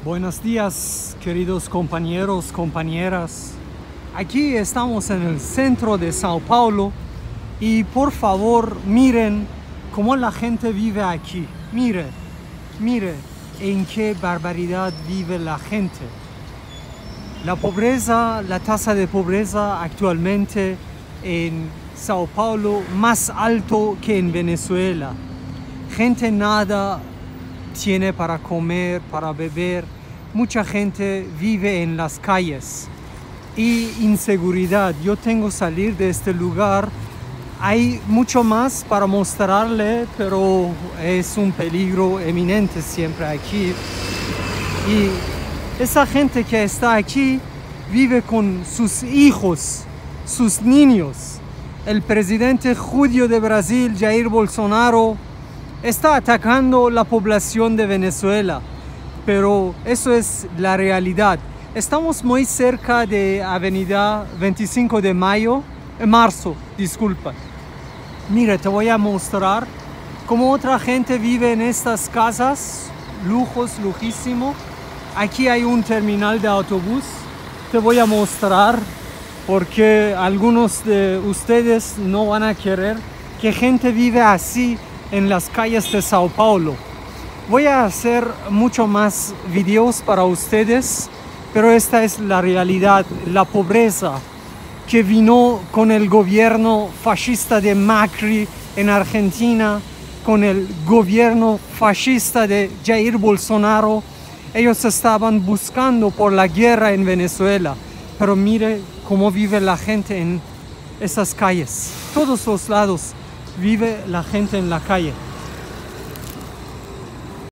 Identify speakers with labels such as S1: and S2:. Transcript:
S1: Buenos días, queridos compañeros, compañeras. Aquí estamos en el centro de Sao Paulo y por favor miren cómo la gente vive aquí. Mire en qué barbaridad vive la gente. La pobreza, la tasa de pobreza actualmente en Sao Paulo más alto que en Venezuela. Gente nada tiene para comer, para beber. Mucha gente vive en las calles. Y inseguridad. Yo tengo que salir de este lugar. Hay mucho más para mostrarle, pero es un peligro eminente siempre aquí. Y esa gente que está aquí vive con sus hijos, sus niños. El presidente judío de Brasil, Jair Bolsonaro, está atacando la población de Venezuela, pero eso es la realidad. Estamos muy cerca de Avenida 25 de Marzo, disculpa. Mira, te voy a mostrar cómo otra gente vive en estas casas, lujos, lujísimo. Aquí hay un terminal de autobús, te voy a mostrar porque algunos de ustedes no van a querer que gente vive así en las calles de Sao Paulo. Voy a hacer mucho más videos para ustedes, pero esta es la realidad, la pobreza que vino con el gobierno fascista de Macri en Argentina, con el gobierno fascista de Jair Bolsonaro. Ellos estaban buscando por la guerra en Venezuela, pero mire cómo vive la gente en esas calles. Todos los lados vive la gente en la calle.